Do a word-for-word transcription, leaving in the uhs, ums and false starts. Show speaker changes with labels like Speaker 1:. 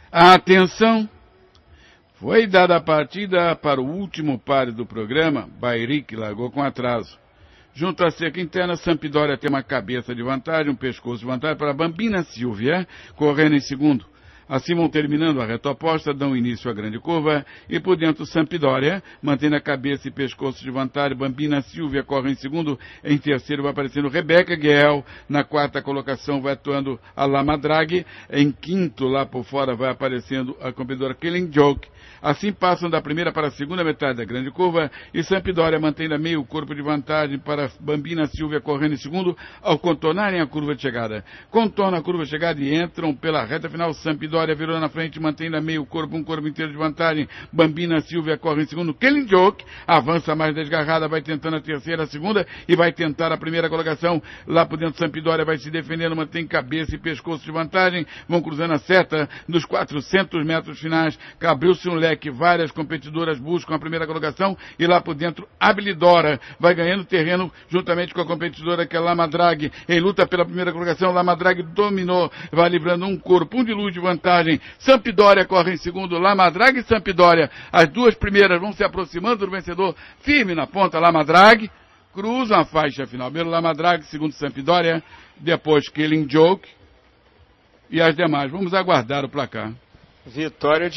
Speaker 1: Atenção! Foi dada a partida para o último páreo do programa, Bairique largou com atraso. Junto à cerca interna, Sampdoria tem uma cabeça de vantagem, um pescoço de vantagem para Bambina Silvia, correndo em segundo. Assim vão terminando a reta oposta, dão início à grande curva, e por dentro Sampdoria, mantendo a cabeça e pescoço de vantagem, Bambina Silvia corre em segundo, em terceiro vai aparecendo Rebeca Guel, na quarta colocação vai atuando a Lama Drag, em quinto lá por fora vai aparecendo a competidora Killing Joke. Assim passam da primeira para a segunda metade da grande curva, e Sampdoria mantendo a meio corpo de vantagem para Bambina Silvia correndo em segundo, ao contornarem a curva de chegada. Contornam a curva de chegada e entram pela reta final. Sampdoria virou na frente, mantendo a meio corpo, um corpo inteiro de vantagem. Bambina Silvia corre em segundo. Killing Joke avança mais desgarrada, vai tentando a terceira, a segunda e vai tentar a primeira colocação. Lá por dentro Sampdoria vai se defendendo, mantém cabeça e pescoço de vantagem. Vão cruzando a seta dos quatrocentos metros finais. Abriu-se um leque, várias competidoras buscam a primeira colocação e lá por dentro Habilidora vai ganhando terreno juntamente com a competidora que é Lama Drag. Em luta pela primeira colocação, Lama Drag dominou, vai livrando um corpo, um de luz de vantagem. Sampdoria corre em segundo, Lama Drag e Sampdoria. As duas primeiras vão se aproximando do vencedor, firme na ponta, Lama Drag. Cruzam a faixa final. Primeiro Lama Drag, segundo Sampdoria, depois Killing Joke e as demais. Vamos aguardar o placar.
Speaker 2: Vitória de